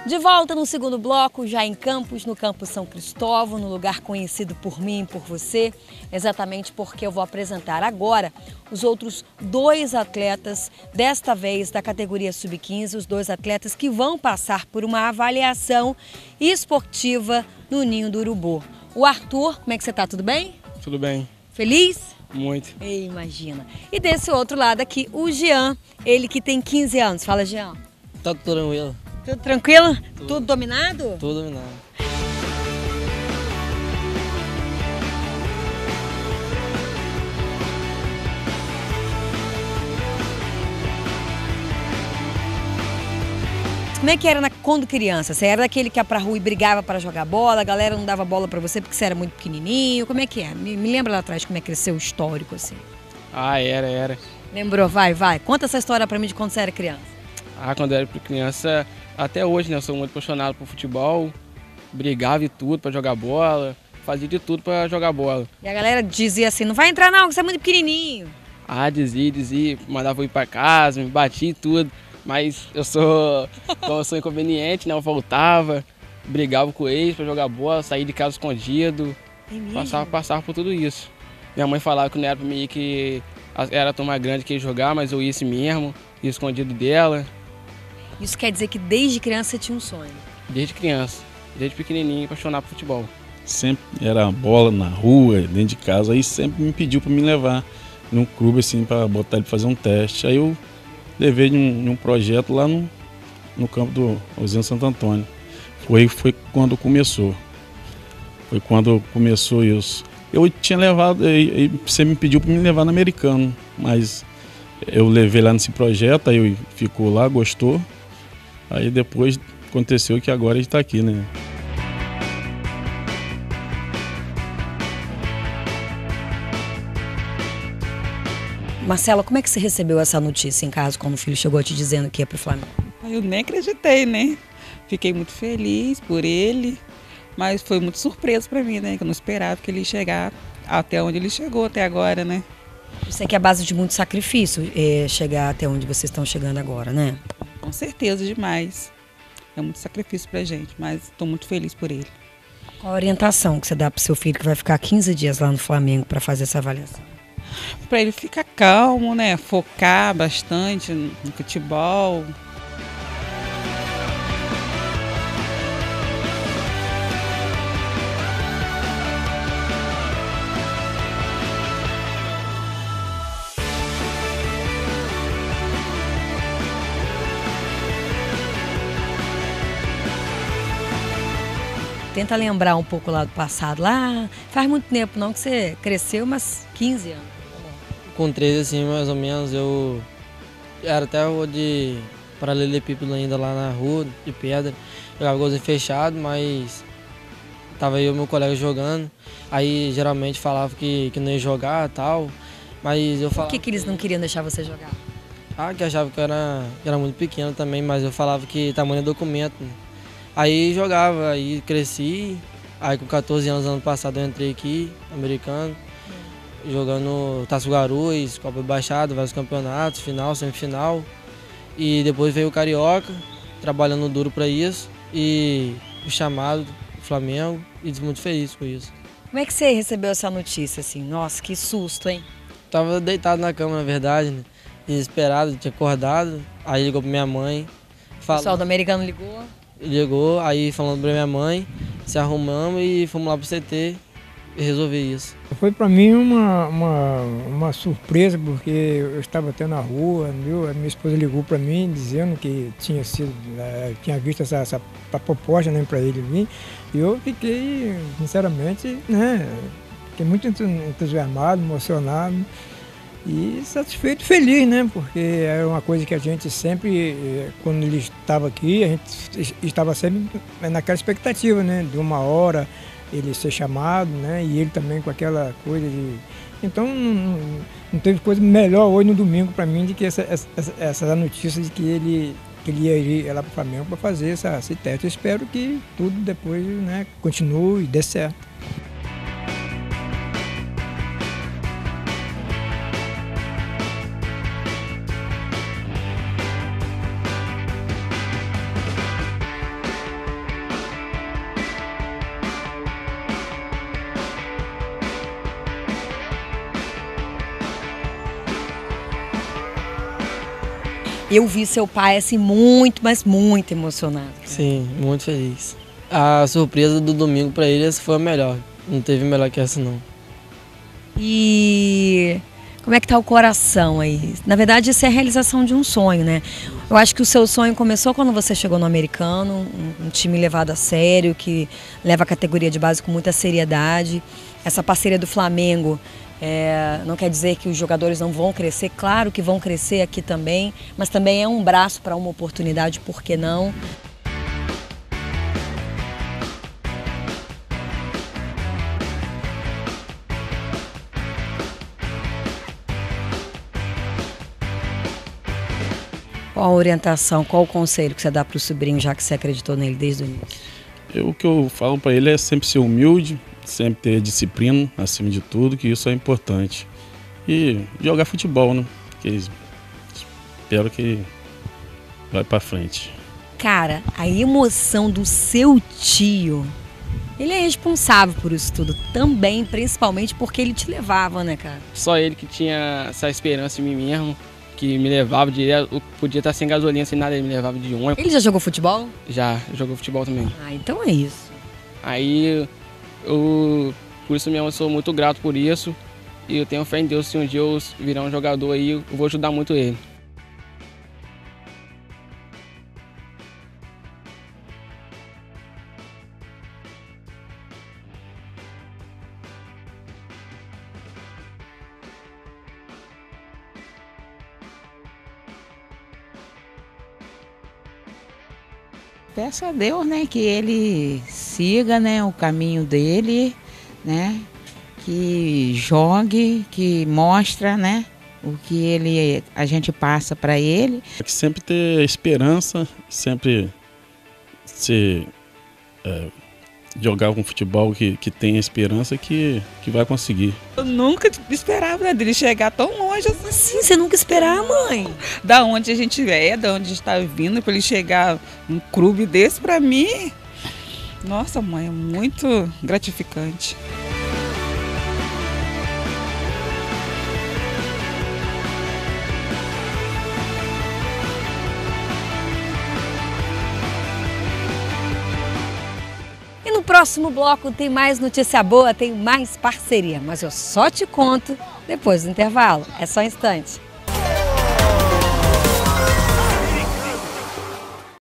De volta no segundo bloco, já em Campos, no Campus São Cristóvão, no lugar conhecido por mim e por você, exatamente porque eu vou apresentar agora os outros 2 atletas, desta vez da categoria Sub-15, os 2 atletas que vão passar por uma avaliação esportiva no Ninho do Urubu. O Arthur, como é que você tá? Tudo bem? Tudo bem. Feliz? Muito. Imagina. E desse outro lado aqui, o Jean, ele que tem 15 anos. Fala, Jean. Tá tudo tranquilo. Tudo tranquilo? Tudo dominado? Tudo dominado. Como é que era quando criança? Você era daquele que ia pra rua e brigava para jogar bola, a galera não dava bola pra você porque você era muito pequenininho? Como é que é? Me lembra lá atrás como é que era seu histórico assim. Ah, era. Lembrou? Vai. Conta essa história pra mim de quando você era criança. Ah, quando eu era criança, até hoje, né? Eu sou muito apaixonado por futebol, brigava e tudo pra jogar bola, fazia de tudo pra jogar bola. E a galera dizia assim, não vai entrar não, que você é muito pequenininho. Ah, dizia, mandava eu ir pra casa, me batia e tudo. Mas como eu sou inconveniente, né? Eu voltava, brigava com eles pra jogar bola, saía de casa escondido, passava por tudo isso. Minha mãe falava que não era pra mim ir, que era a turma grande que ia jogar, mas eu ia assim mesmo, ia escondido dela. Isso quer dizer que desde criança você tinha um sonho? Desde criança, desde pequenininho, apaixonado por futebol. Sempre era bola na rua, dentro de casa, aí sempre me pediu para me levar num clube assim para botar ele pra fazer um teste. Aí eu levei num projeto lá no campo do Usina Santo Antônio. Foi quando começou. Foi quando começou isso. Eu tinha levado, você me pediu para me levar no americano, mas eu levei lá nesse projeto, aí ficou lá, gostou. Aí depois aconteceu que agora a gente está aqui, né? Marcela, como é que você recebeu essa notícia em casa quando o filho chegou te dizendo que ia pro Flamengo? Eu nem acreditei, né? Fiquei muito feliz por ele, mas foi muito surpresa para mim, né? Que eu não esperava que ele ia chegar até onde ele chegou até agora, né? Eu sei que é a base de muito sacrifício chegar até onde vocês estão chegando agora, né? Com certeza, demais. É muito sacrifício pra gente, mas estou muito feliz por ele. Qual a orientação que você dá pro seu filho que vai ficar 15 dias lá no Flamengo para fazer essa avaliação? Para ele ficar calmo, né? Focar bastante no futebol. Tenta lembrar um pouco lá do passado. Lá faz muito tempo não que você cresceu, mas 15 anos. Com 13, assim, mais ou menos, eu era até rua de paralelepípedo ainda lá na rua, de pedra. Jogava golzinho fechado, mas tava eu e meu colega jogando. Aí geralmente falava que não ia jogar e tal, mas eu falava... Por que eles não queriam deixar você jogar? Ah, que achava que eu era muito pequeno também, mas eu falava que tamanho é documento. Aí jogava, aí cresci, aí com 14 anos, ano passado, eu entrei aqui, americano, jogando Taça Guarulhos, Copa Baixada, vários campeonatos, final, semifinal. E depois veio o Carioca, trabalhando duro para isso, e o chamado do Flamengo, e muito feliz com isso. Como é que você recebeu essa notícia, assim? Nossa, que susto, hein? Tava deitado na cama, na verdade, né? Desesperado, tinha acordado, aí ligou pra minha mãe. O pessoal do americano ligou? Ligou, aí falando pra minha mãe, se arrumamos e fomos lá pro CT e resolver isso. Foi para mim uma surpresa, porque eu estava até na rua, viu? A minha esposa ligou para mim dizendo que tinha visto essa proposta, né, para ele vir, e eu fiquei, sinceramente, né, fiquei muito entusiasmado, emocionado e satisfeito, feliz, né, porque era uma coisa que a gente sempre, quando ele estava aqui, a gente estava sempre naquela expectativa, né, de uma hora ele ser chamado, né? E ele também com aquela coisa de... Então não teve coisa melhor hoje no domingo para mim do que essa notícia de que ele ia ir lá para o Flamengo para fazer esse teste. Eu espero que tudo depois, né, continue e dê certo. Eu vi seu pai assim muito, mas muito emocionado. Sim, muito feliz. A surpresa do domingo para ele essa foi a melhor. Não teve melhor que essa não. E como é que tá o coração aí? Na verdade, isso é a realização de um sonho, né? Eu acho que o seu sonho começou quando você chegou no Americano, um time levado a sério, que leva a categoria de base com muita seriedade. Essa parceria do Flamengo não quer dizer que os jogadores não vão crescer, claro que vão crescer aqui também, mas também é um braço para uma oportunidade, por que não? Qual a orientação, qual o conselho que você dá para o sobrinho, já que você acreditou nele desde o início? O que eu falo para ele é sempre ser humilde, sempre ter disciplina acima de tudo, que isso é importante. E jogar futebol, né? Que espero que vai para frente. Cara, a emoção do seu tio, ele é responsável por isso tudo também, principalmente porque ele te levava, né, cara? Só ele que tinha essa esperança em mim mesmo, que me levava direto. Eu podia estar sem gasolina, sem nada, ele me levava de ônibus. Ele já jogou futebol? Já jogou futebol também. Ah, então é isso. Aí, por isso mesmo, eu sou muito grato por isso. E eu tenho fé em Deus, se um dia eu virar um jogador aí, eu vou ajudar muito ele. Peço a Deus, né, que ele siga, né, o caminho dele, né, que jogue, que mostra, né, o que a gente passa para ele. Que sempre ter esperança, sempre jogar um futebol que tem esperança que vai conseguir. Eu nunca esperava, né, dele chegar tão longe assim. Sim, você nunca esperava, mãe. Da onde a gente da onde a gente está vindo, para ele chegar num clube desse, para mim, nossa, mãe, é muito gratificante. E no próximo bloco tem mais notícia boa, tem mais parceria, mas eu só te conto depois do intervalo. É só um instante.